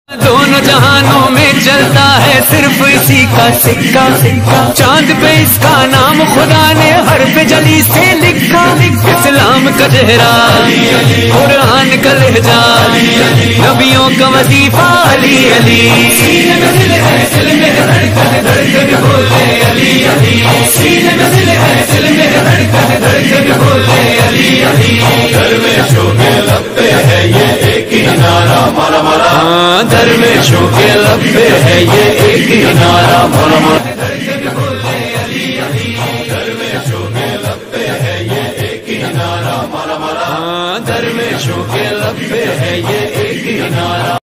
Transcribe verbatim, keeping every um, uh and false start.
दोनों जहानों में चलता है सिर्फ इसी का सिक्का सिक्का। चांद पे इसका नाम खुदा ने हर पे जली से लिखा। इस्लाम का चेहरा, कुरान का लहजा, नबियों का वजीफा अली अली। सीने में दिल है, दिल में धड़कन धड़कन बोले अली अली। सीने में दिल है, दिल में धड़कन धड़कन बोले अली अली। दरवेशों के लब पे है ये एक ही नारा मारा मारा। दरवेशों के लब पे है ये एक ही नारा मारा मारा। दरवेशों के लब पे है ये एक ही नारा मारा मारा। दरवेशों के लब पे है ये एक ही नारा।